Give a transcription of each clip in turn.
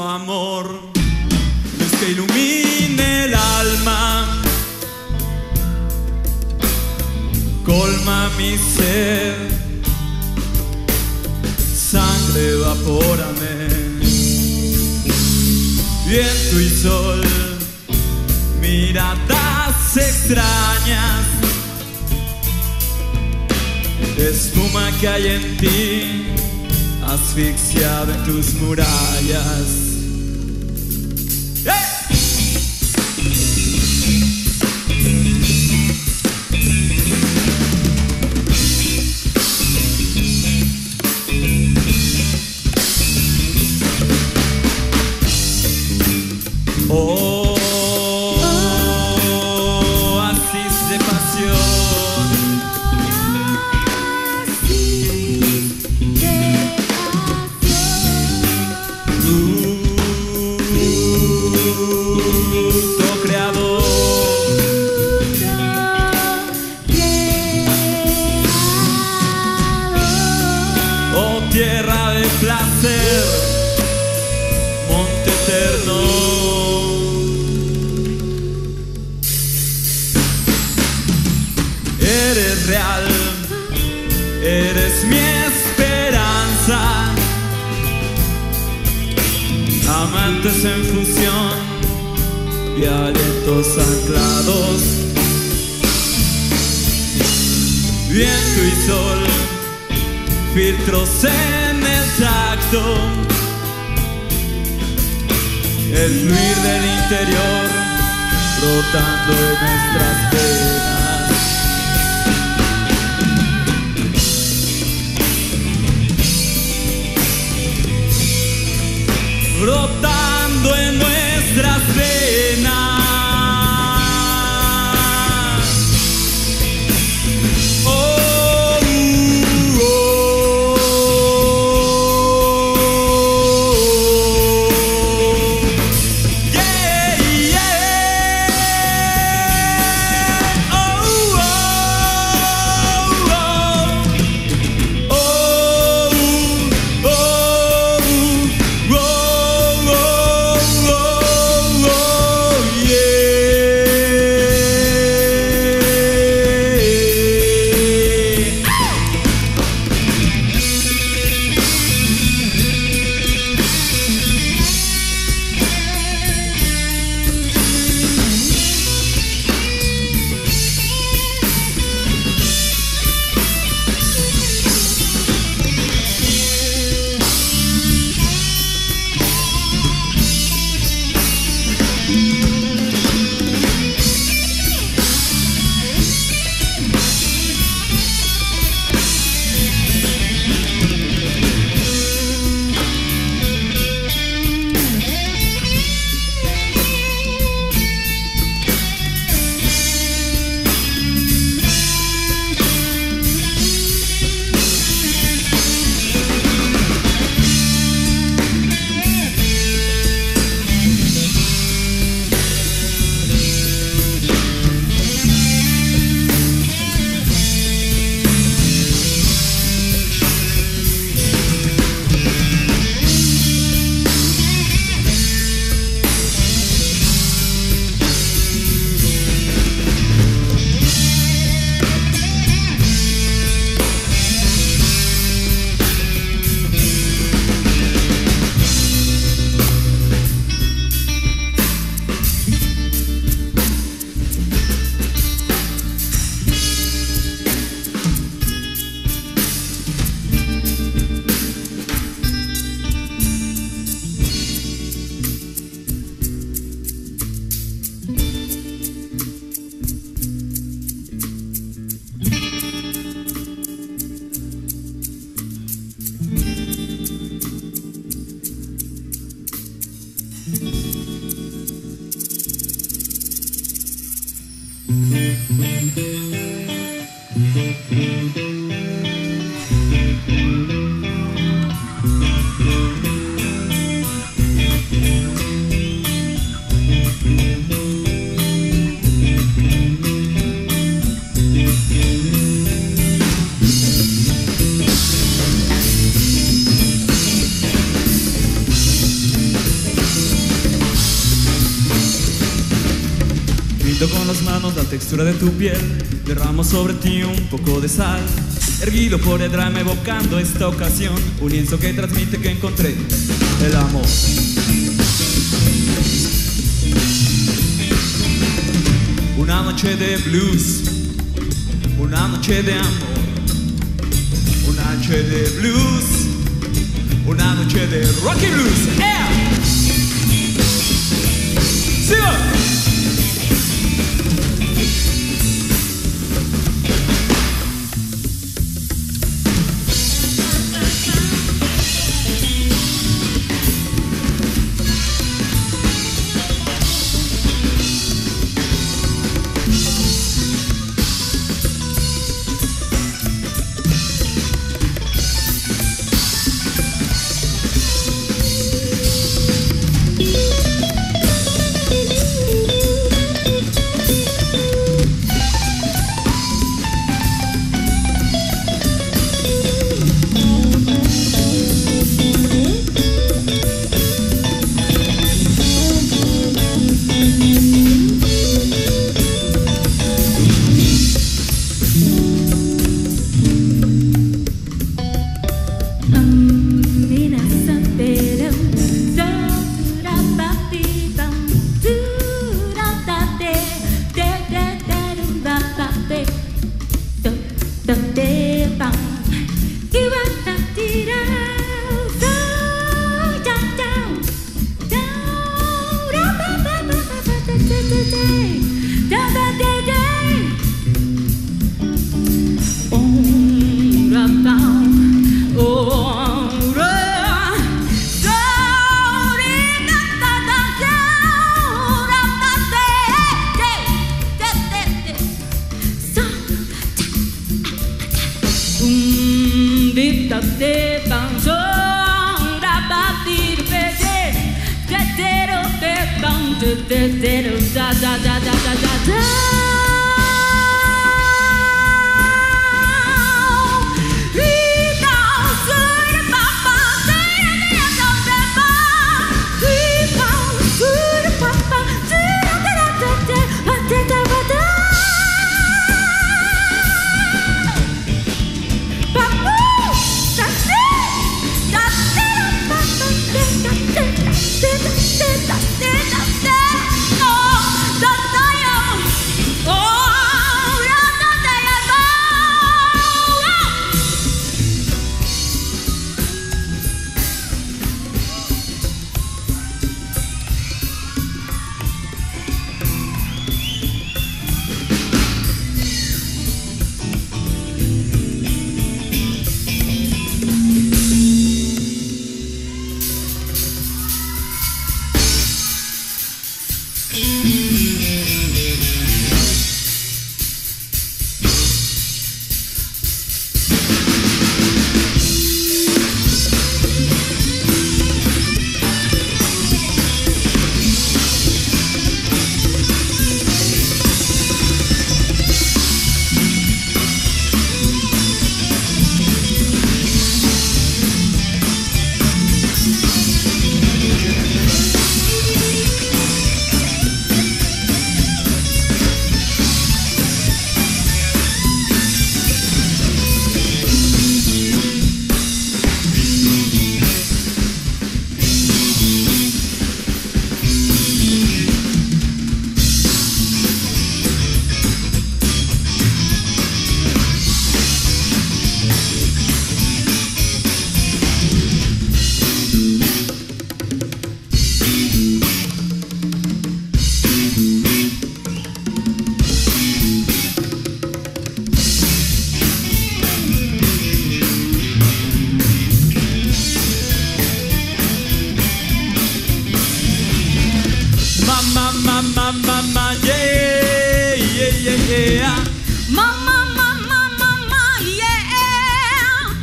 amor, luz que ilumine el alma, colma mi sed, sangre evapórame, viento y sol, miradas extrañas, espuma que hay en ti, asfixiada en tus murallas. ¡Hey! Oasis de pasión, fruto creador, oh tierra de placer, monte eterno. Eres real, eres mi esperanza, amantes en fusión y alientos anclados, viento y sol, filtros en el tacto, el fluir del interior brotando en nuestras venas. Brotando en nuestras venas. Oh, yeah, yeah. Oh. Sintiendo con las manos la textura de tu piel, derramo sobre ti un poco de sal. Erguido por el drama evocando esta ocasión, un lienzo que transmite que encontré el amor. Una noche de blues, una noche de amor, una noche de blues, una noche de rock y blues. ¡Sigo! Mama, yeah, yeah, yeah, yeah. Mama, yeah.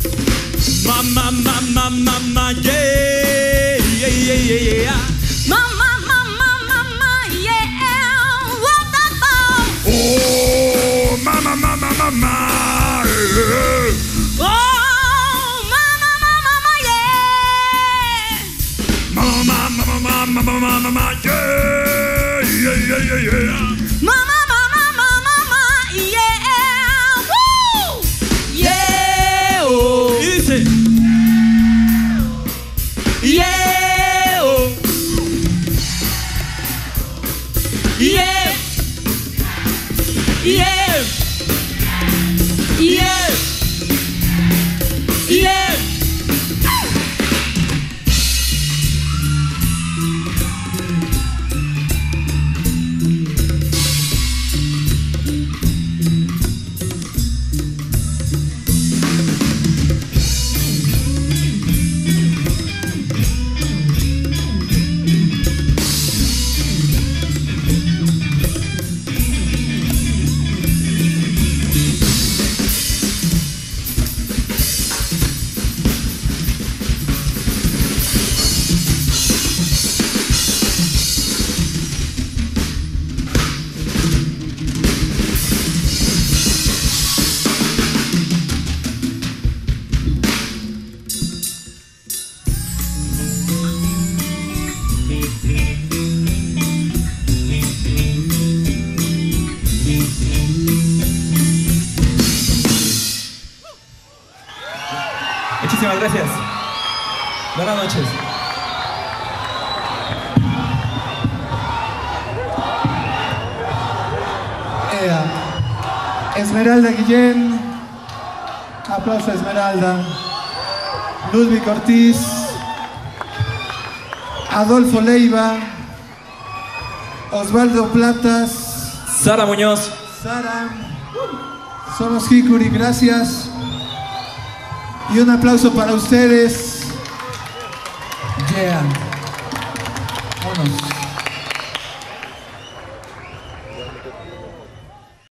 Mama, yeah, yeah, yeah, yeah, yeah. Mama, yeah. What the fuck? Oh, mama, yeah. Oh, mama, yeah. Mama, yeah, yeah, yeah, yeah. Yeah, oh. Yeah, yeah, yeah, yeah. Muchísimas gracias. Buenas noches. Esmeralda Guillén. Aplauso a Esmeralda. Ludwig Ortiz. Adolfo Leiva. Osvaldo Platas. Sara Muñoz. Sara. Somos Hikuri, gracias. Y un aplauso para ustedes. Yeah. Vámonos.